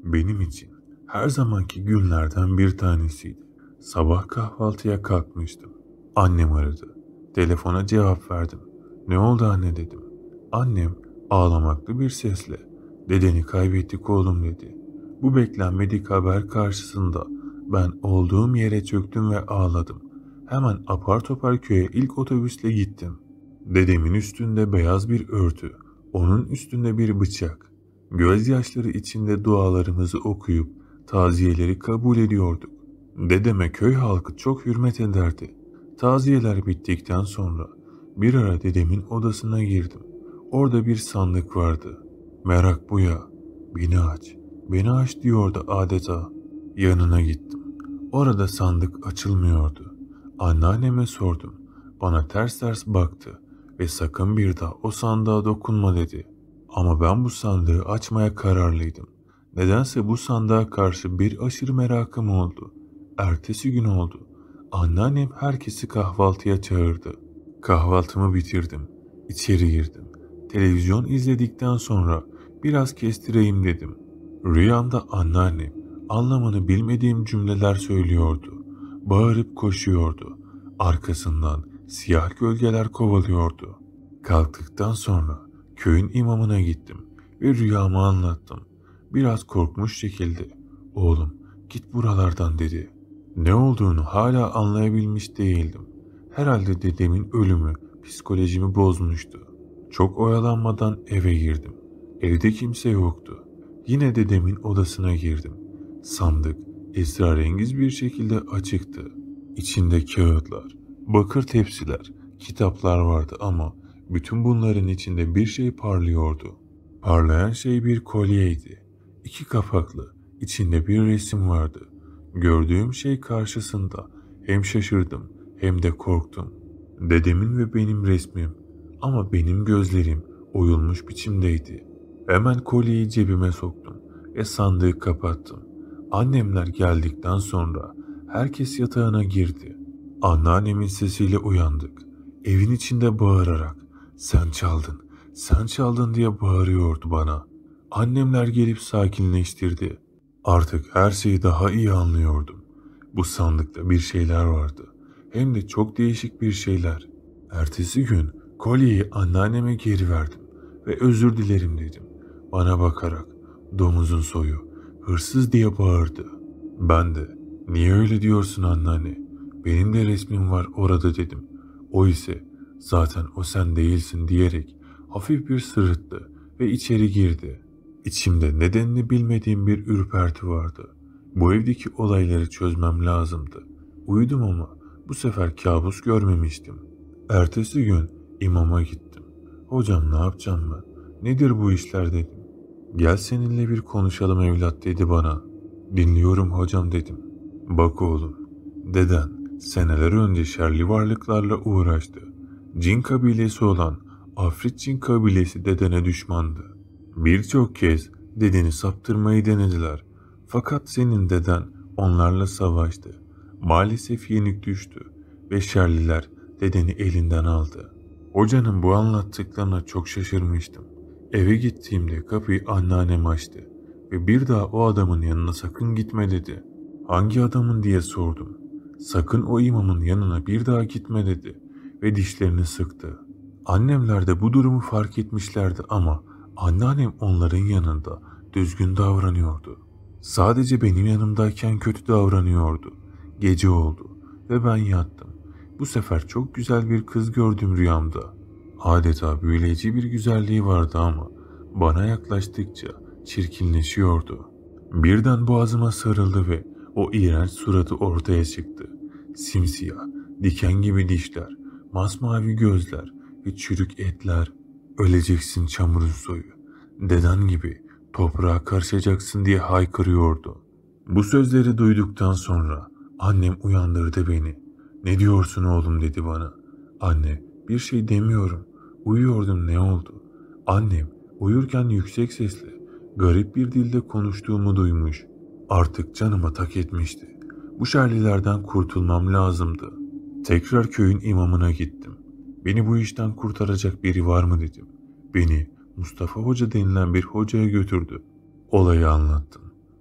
Benim için her zamanki günlerden bir tanesiydi. Sabah kahvaltıya kalkmıştım. Annem aradı. Telefona cevap verdim. "Ne oldu anne?" dedim. Annem ağlamaklı bir sesle "Dedeni kaybettik oğlum" dedi. Bu beklenmedik haber karşısında ben olduğum yere çöktüm ve ağladım. Hemen apar topar köye ilk otobüsle gittim. Dedemin üstünde beyaz bir örtü, onun üstünde bir bıçak. Gözyaşları içinde dualarımızı okuyup taziyeleri kabul ediyorduk. Dedeme köy halkı çok hürmet ederdi. Taziyeler bittikten sonra bir ara dedemin odasına girdim. Orada bir sandık vardı. "Merak bu ya, beni aç, beni aç" diyordu adeta. Yanına gittim. Orada sandık açılmıyordu. Anneanneme sordum. Bana ters ters baktı ve "Sakın bir daha o sandığa dokunma" dedi. Ama ben bu sandığı açmaya kararlıydım. Nedense bu sandığa karşı bir aşırı merakım oldu. Ertesi gün oldu. Anneannem herkesi kahvaltıya çağırdı. Kahvaltımı bitirdim. İçeri girdim. Televizyon izledikten sonra biraz kestireyim dedim. Rüyamda anneannem anlamını bilmediğim cümleler söylüyordu. Bağırıp koşuyordu. Arkasından siyah gölgeler kovalıyordu. Kalktıktan sonra köyün imamına gittim ve rüyamı anlattım. Biraz korkmuş şekilde "Oğlum git buralardan" dedi. Ne olduğunu hala anlayabilmiş değildim. Herhalde dedemin ölümü psikolojimi bozmuştu. Çok oyalanmadan eve girdim. Evde kimse yoktu. Yine dedemin odasına girdim. Sandık esrarengiz bir şekilde açıktı. İçinde kağıtlar, bakır tepsiler, kitaplar vardı ama bütün bunların içinde bir şey parlıyordu. Parlayan şey bir kolyeydi. İki kapaklı, içinde bir resim vardı. Gördüğüm şey karşısında hem şaşırdım hem de korktum. Dedemin ve benim resmim ama benim gözlerim oyulmuş biçimdeydi. Hemen kolyeyi cebime soktum ve sandığı kapattım. Annemler geldikten sonra herkes yatağına girdi. Anneannemin sesiyle uyandık. Evin içinde bağırarak "Sen çaldın, sen çaldın" diye bağırıyordu bana. Annemler gelip sakinleştirdi. Artık her şeyi daha iyi anlıyordum. Bu sandıkta bir şeyler vardı. Hem de çok değişik bir şeyler. Ertesi gün kolyeyi anneanneme geri verdim ve "Özür dilerim" dedim. Bana bakarak "Domuzun soyu, hırsız" diye bağırdı. Ben de "Niye öyle diyorsun anneanne? Benim de resmim var orada" dedim. O ise "Zaten o sen değilsin" diyerek hafif bir sırıttı ve içeri girdi. İçimde nedenini bilmediğim bir ürperti vardı. Bu evdeki olayları çözmem lazımdı. Uyudum ama bu sefer kabus görmemiştim. Ertesi gün imama gittim. "Hocam ne yapacağım ben? Nedir bu işler?" dedim. "Gel seninle bir konuşalım evlat" dedi bana. "Dinliyorum hocam" dedim. "Bak oğlum, deden seneler önce şerli varlıklarla uğraştı. Cin kabilesi olan Afrit Cin kabilesi dedene düşmandı. Birçok kez dedeni saptırmayı denediler. Fakat senin deden onlarla savaştı. Maalesef yenik düştü ve şerliler dedeni elinden aldı." Hocanın bu anlattıklarına çok şaşırmıştım. Eve gittiğimde kapıyı anneannem açtı ve "Bir daha o adamın yanına sakın gitme" dedi. "Hangi adamın?" diye sordum. "Sakın o imamın yanına bir daha gitme" dedi ve dişlerini sıktı. Annemler de bu durumu fark etmişlerdi ama anneannem onların yanında düzgün davranıyordu. Sadece benim yanımdayken kötü davranıyordu. Gece oldu ve ben yattım. Bu sefer çok güzel bir kız gördüm rüyamda. Adeta büyüleyici bir güzelliği vardı ama bana yaklaştıkça çirkinleşiyordu. Birden boğazıma sarıldı ve o iğrenç suratı ortaya çıktı. Simsiyah, diken gibi dişler, masmavi gözler ve çürük etler. "Öleceksin çamurun soyu, deden gibi toprağa karışacaksın" diye haykırıyordu. Bu sözleri duyduktan sonra annem uyandırdı beni. "Ne diyorsun oğlum?" dedi bana. "Anne, bir şey demiyorum. Uyuyordum, ne oldu?" Annem uyurken yüksek sesle garip bir dilde konuştuğumu duymuş. Artık canıma tak etmişti. Bu şerlilerden kurtulmam lazımdı. Tekrar köyün imamına gittim. "Beni bu işten kurtaracak biri var mı?" dedim. Beni Mustafa Hoca denilen bir hocaya götürdü. Olayı anlattım.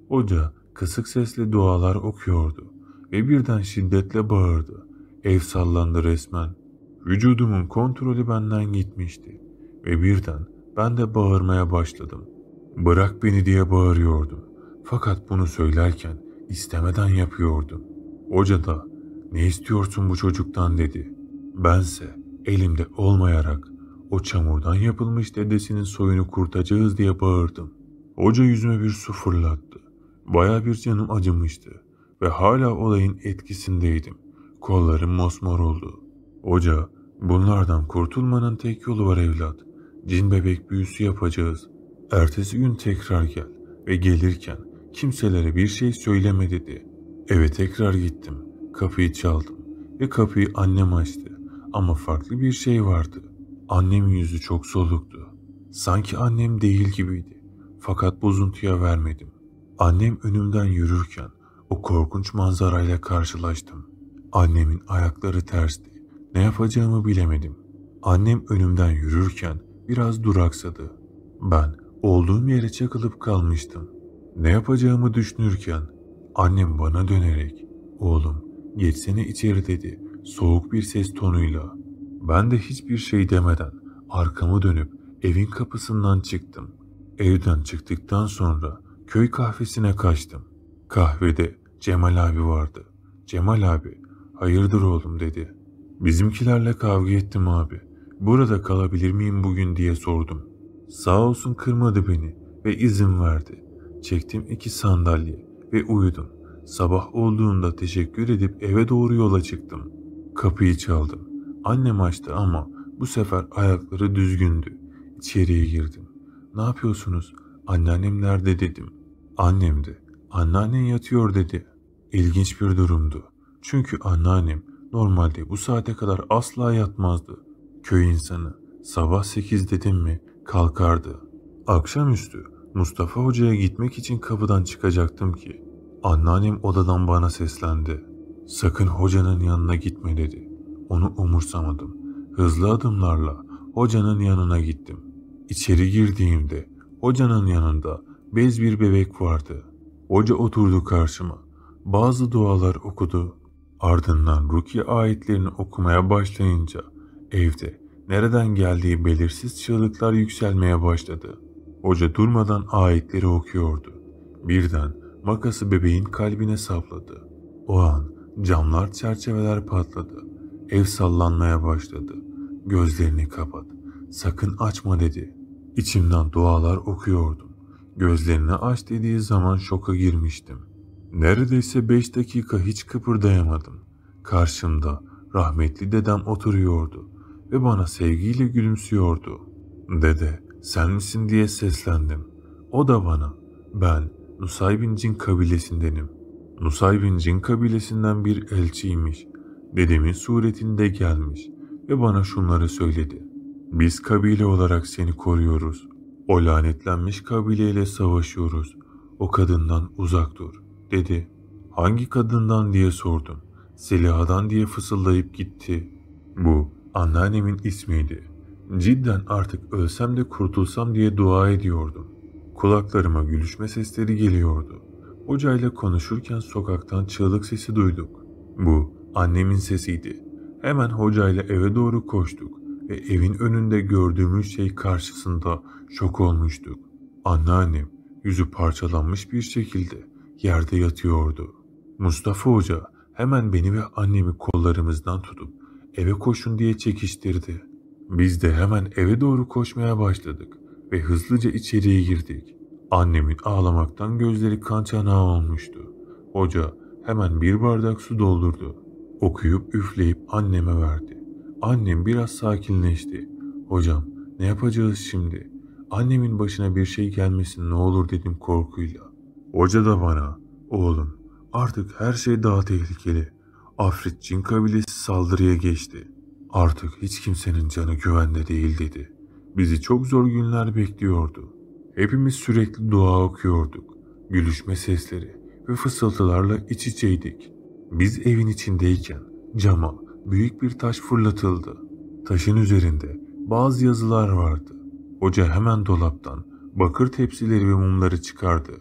Hoca kısık sesle dualar okuyordu ve birden şiddetle bağırdı. Ev sallandı resmen. Vücudumun kontrolü benden gitmişti ve birden ben de bağırmaya başladım. Bırak beni diye bağırıyordum. Fakat bunu söylerken istemeden yapıyordum. Hoca da ne istiyorsun bu çocuktan dedi. Bense elimde olmayarak o çamurdan yapılmış dedesinin soyunu kurtacağız diye bağırdım. Hoca yüzüme bir su fırlattı. Baya bir canım acımıştı ve hala olayın etkisindeydim. Kollarım mosmor oldu. Hoca, bunlardan kurtulmanın tek yolu var evlat. Cin bebek büyüsü yapacağız. Ertesi gün tekrar gel ve gelirken kimselere bir şey söyleme dedi. Eve tekrar gittim. Kapıyı çaldım ve kapıyı annem açtı. Ama farklı bir şey vardı. Annemin yüzü çok soluktu. Sanki annem değil gibiydi. Fakat bozuntuya vermedim. Annem önümden yürürken o korkunç manzarayla karşılaştım. Annemin ayakları tersti. Ne yapacağımı bilemedim. Annem önümden yürürken biraz duraksadı. Ben olduğum yere çakılıp kalmıştım. Ne yapacağımı düşünürken annem bana dönerek "Oğlum, geçsene içeri" dedi soğuk bir ses tonuyla. Ben de hiçbir şey demeden arkamı dönüp evin kapısından çıktım. Evden çıktıktan sonra köy kahvesine kaçtım. Kahvede Cemal abi vardı. Cemal abi, "Hayırdır oğlum?" dedi. "Bizimkilerle kavga ettim abi. Burada kalabilir miyim bugün?" diye sordum. Sağ olsun kırmadı beni ve izin verdi. Çektim 2 sandalye ve uyudum. Sabah olduğunda teşekkür edip eve doğru yola çıktım. Kapıyı çaldım. Annem açtı ama bu sefer ayakları düzgündü. İçeriye girdim. "Ne yapıyorsunuz? Anneannem nerede?" dedim. Annem de "Anneannen yatıyor" dedi. İlginç bir durumdu. Çünkü anneannem normalde bu saate kadar asla yatmazdı. Köy insanı sabah 8 dedim mi kalkardı. Akşamüstü Mustafa Hoca'ya gitmek için kapıdan çıkacaktım ki anneannem odadan bana seslendi. "Sakın hocanın yanına gitme" dedi. Onu umursamadım. Hızlı adımlarla hocanın yanına gittim. İçeri girdiğimde hocanın yanında bez bir bebek vardı. Hoca oturdu karşıma. Bazı dualar okudu. Ardından rukiye ayetlerini okumaya başlayınca evde nereden geldiği belirsiz çığlıklar yükselmeye başladı. Hoca durmadan ayetleri okuyordu. Birden makası bebeğin kalbine sapladı. O an camlar, çerçeveler patladı. Ev sallanmaya başladı. "Gözlerini kapat. Sakın açma" dedi. İçimden dualar okuyordum. Gözlerini aç dediği zaman şoka girmiştim. Neredeyse 5 dakika hiç kıpırdayamadım. Karşımda rahmetli dedem oturuyordu ve bana sevgiyle gülümsüyordu. "Dede, sen misin?" diye seslendim. O da bana, "Ben Nusaybin Cin kabilesindenim." Nusaybin Cin kabilesinden bir elçiymiş. Dedemin suretinde gelmiş ve bana şunları söyledi. "Biz kabile olarak seni koruyoruz. O lanetlenmiş kabileyle savaşıyoruz. O kadından uzak dur" dedi. "Hangi kadından?" diye sordum. "Zeliha'dan" diye fısıldayıp gitti. Bu anneannemin ismiydi. Cidden artık ölsem de kurtulsam diye dua ediyordum. Kulaklarıma gülüşme sesleri geliyordu. Hocayla konuşurken sokaktan çığlık sesi duyduk. Bu annemin sesiydi. Hemen hocayla eve doğru koştuk ve evin önünde gördüğümüz şey karşısında şok olmuştuk. Anneannem yüzü parçalanmış bir şekilde yerde yatıyordu. Mustafa Hoca hemen beni ve annemi kollarımızdan tutup eve koşun diye çekiştirdi. Biz de hemen eve doğru koşmaya başladık ve hızlıca içeriye girdik. Annemin ağlamaktan gözleri kan çanağı olmuştu. Hoca hemen bir bardak su doldurdu. Okuyup üfleyip anneme verdi. Annem biraz sakinleşti. "Hocam, ne yapacağız şimdi? Annemin başına bir şey gelmesin ne olur" dedim korkuyla. Hoca da bana, "Oğlum, artık her şey daha tehlikeli. Afrit Cin kabilesi saldırıya geçti. Artık hiç kimsenin canı güvende değil" dedi. Bizi çok zor günler bekliyordu. Hepimiz sürekli dua okuyorduk. Gülüşme sesleri ve fısıltılarla iç içeydik. Biz evin içindeyken cama büyük bir taş fırlatıldı. Taşın üzerinde bazı yazılar vardı. Hoca hemen dolaptan bakır tepsileri ve mumları çıkardı.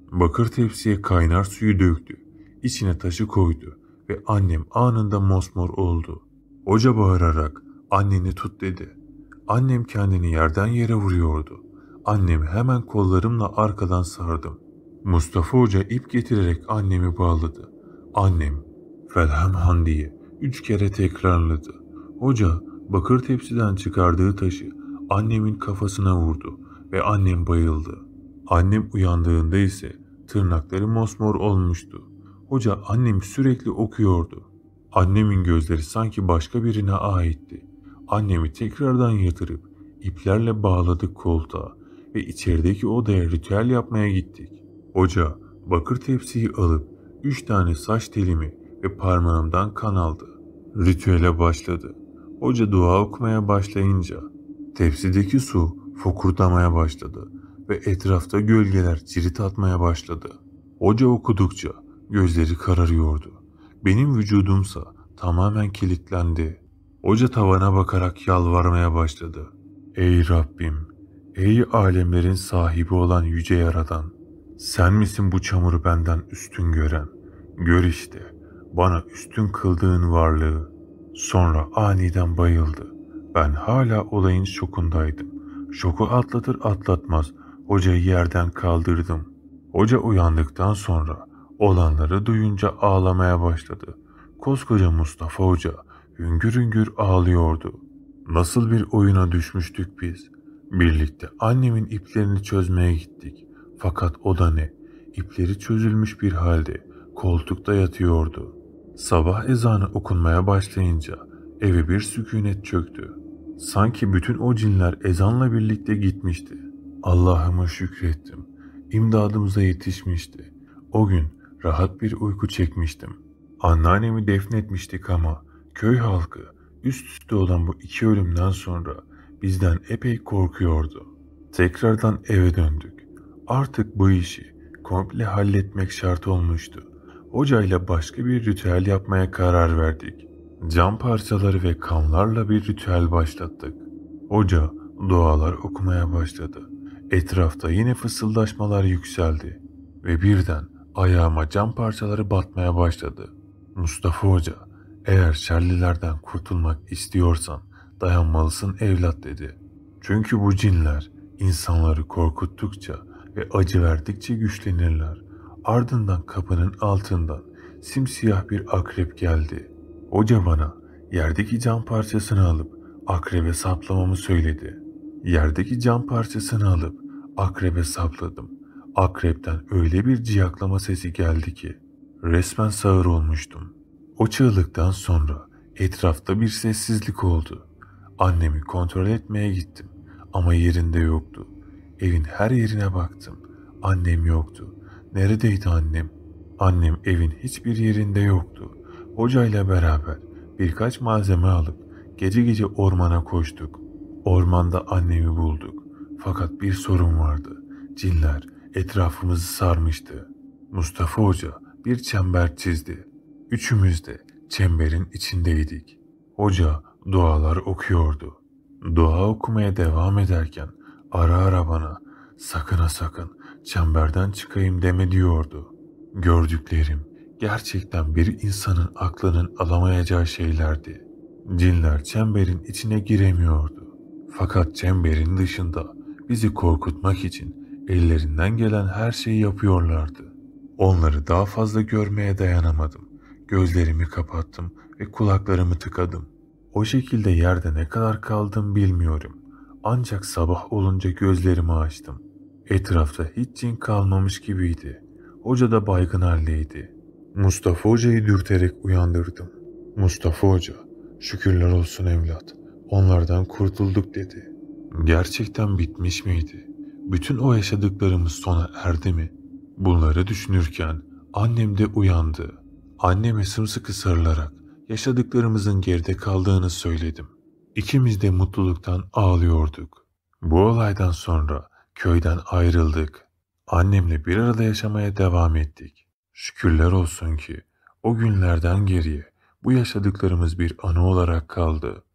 Bakır tepsiye kaynar suyu döktü. İçine taşı koydu ve annem anında mosmor oldu. Hoca bağırarak anneni tut dedi. Annem kendini yerden yere vuruyordu. Annemi hemen kollarımla arkadan sardım. Mustafa Hoca ip getirerek annemi bağladı. Annem Felhemhan diye 3 kere tekrarladı. Hoca bakır tepsiden çıkardığı taşı annemin kafasına vurdu ve annem bayıldı. Annem uyandığında ise tırnakları mosmor olmuştu. Hoca annemi sürekli okuyordu. Annemin gözleri sanki başka birine aitti. Annemi tekrardan yatırıp iplerle bağladık koltuğa ve içerideki odaya ritüel yapmaya gittik. Hoca bakır tepsiyi alıp 3 tane saç telimi ve parmağımdan kan aldı. Ritüele başladı. Hoca dua okumaya başlayınca tepsideki su fokurdamaya başladı ve etrafta gölgeler cirit atmaya başladı. Hoca okudukça gözleri kararıyordu. Benim vücudumsa tamamen kilitlendi. Hoca tavana bakarak yalvarmaya başladı. Ey Rabbim, ey alemlerin sahibi olan yüce yaradan, sen misin bu çamuru benden üstün gören? Gör işte bana üstün kıldığın varlığı. Sonra aniden bayıldı. Ben hala olayın şokundaydım. Şoku atlatır atlatmaz hocayı yerden kaldırdım. Hoca uyandıktan sonra olanları duyunca ağlamaya başladı. Koskoca Mustafa Hoca hüngür hüngür ağlıyordu. Nasıl bir oyuna düşmüştük biz? Birlikte annemin iplerini çözmeye gittik. Fakat o da ne? İpleri çözülmüş bir halde koltukta yatıyordu. Sabah ezanı okunmaya başlayınca eve bir sükunet çöktü. Sanki bütün o cinler ezanla birlikte gitmişti. Allah'ıma şükrettim. İmdadımıza yetişmişti. O gün rahat bir uyku çekmiştim. Anneannemi defnetmiştik ama köy halkı üst üste olan bu 2 ölümden sonra bizden epey korkuyordu. Tekrardan eve döndük. Artık bu işi komple halletmek şart olmuştu. Hocayla başka bir ritüel yapmaya karar verdik. Cam parçaları ve kanlarla bir ritüel başlattık. Hoca dualar okumaya başladı. Etrafta yine fısıldaşmalar yükseldi ve birden ayağıma cam parçaları batmaya başladı. Mustafa Hoca, eğer şerlilerden kurtulmak istiyorsan dayanmalısın evlat dedi. Çünkü bu cinler insanları korkuttukça ve acı verdikçe güçlenirler. Ardından kapının altından simsiyah bir akrep geldi. Hoca bana yerdeki cam parçasını alıp akrebe saplamamı söyledi. Yerdeki cam parçasını alıp akrebe sapladım. Akrepten öyle bir ciyaklama sesi geldi ki resmen sağır olmuştum. O çığlıktan sonra etrafta bir sessizlik oldu. Annemi kontrol etmeye gittim ama yerinde yoktu. Evin her yerine baktım. Annem yoktu. Neredeydi annem? Annem evin hiçbir yerinde yoktu. Hocayla beraber birkaç malzeme alıp gece gece ormana koştuk. Ormanda annemi bulduk. Fakat bir sorun vardı. Cinler etrafımızı sarmıştı. Mustafa Hoca bir çember çizdi. Üçümüz de çemberin içindeydik. Hoca dualar okuyordu. Dua okumaya devam ederken ara ara bana sakın ha sakın çemberden çıkayım deme diyordu. Gördüklerim gerçekten bir insanın aklının alamayacağı şeylerdi. Cinler çemberin içine giremiyordu. Fakat çemberin dışında bizi korkutmak için ellerinden gelen her şeyi yapıyorlardı. Onları daha fazla görmeye dayanamadım. Gözlerimi kapattım ve kulaklarımı tıkadım. O şekilde yerde ne kadar kaldım bilmiyorum. Ancak sabah olunca gözlerimi açtım. Etrafta hiç cin kalmamış gibiydi. Hoca da baygın haldeydi. Mustafa Hoca'yı dürterek uyandırdım. Mustafa Hoca, şükürler olsun evlat, onlardan kurtulduk dedi. Gerçekten bitmiş miydi? Bütün o yaşadıklarımız sona erdi mi? Bunları düşünürken annem de uyandı. Anneme sımsıkı sarılarak yaşadıklarımızın geride kaldığını söyledim. İkimiz de mutluluktan ağlıyorduk. Bu olaydan sonra köyden ayrıldık. Annemle bir arada yaşamaya devam ettik. Şükürler olsun ki o günlerden geriye bu yaşadıklarımız bir anı olarak kaldı.